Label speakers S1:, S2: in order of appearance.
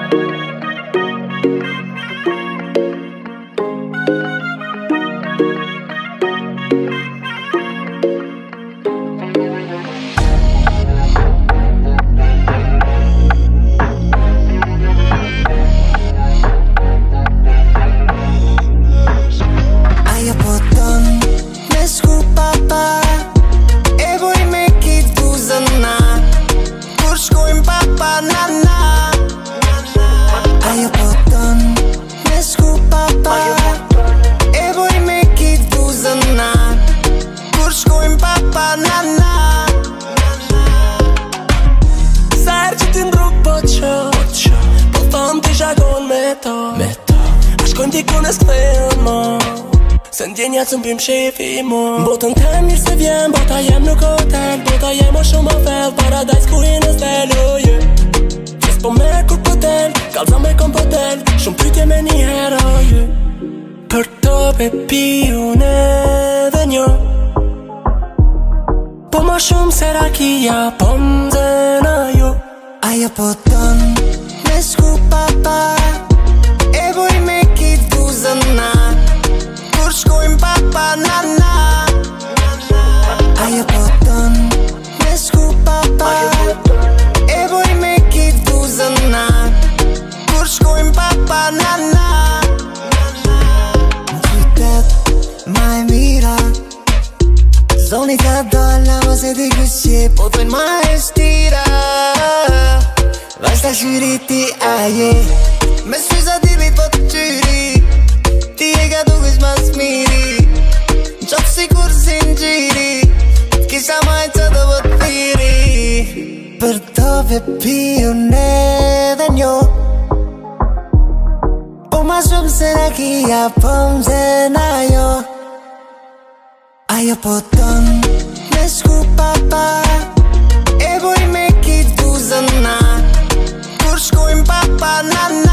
S1: Zum bim chefi mo Botan temir se vjen, bota jem nuk hotel Bota jem o shumë o fel, paradise ku i në stel, oh yeah Qes po me kur po del, kalza me kom po del Shumë pytje me një her, oh yeah Për to pe pijun edhe njo Po ma shumë se rakia, po mzena jo
S2: Ajo po ton me shku papa E boj me kit buzëna Kur shkojmë papa nana Ajo po ton me shku papa E boj me kit buzëna Kur shkojmë papa nana Në qytet ma e mira Zoni ka dolla ma se di kusje Po të ma e shtira Vashta shyriti aje Me syza dilit po të qyri Ti e ka dukesh mas miri Qofë si kur si në gjiri T'kisha majtë që të vët thiri Për tove piju edhe njo Po ma shumë se rakia po mzena jo Ajo po ton me shku papa E boj me kit buzëna Kur shkojmë papa nana